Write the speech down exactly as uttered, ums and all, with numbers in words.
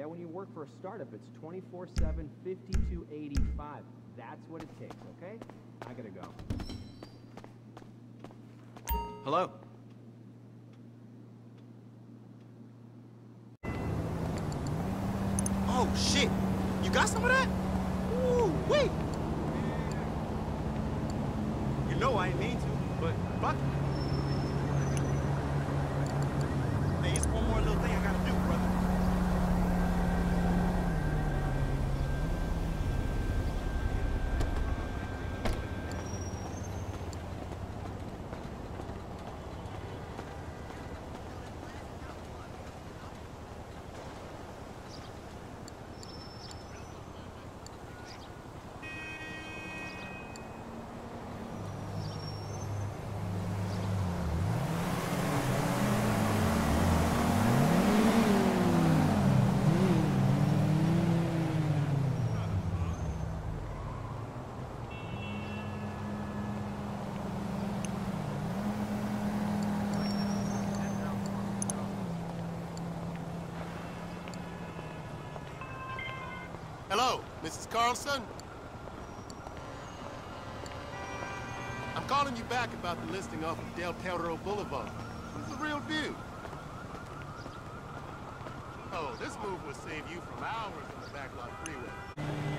Yeah, when you work for a startup, it's twenty-four seven, fifty-two eighty-five. That's what it takes, okay? I gotta go. Hello? Oh, shit! You got some of that? Ooh, wait! You know I ain't mean to, but fuck it. There's one more little thing I gotta do, brother. Hello, Missus Carlson? I'm calling you back about the listing off of Del Perro Boulevard. What's the real deal? Oh, this move will save you from hours on the backlot freeway.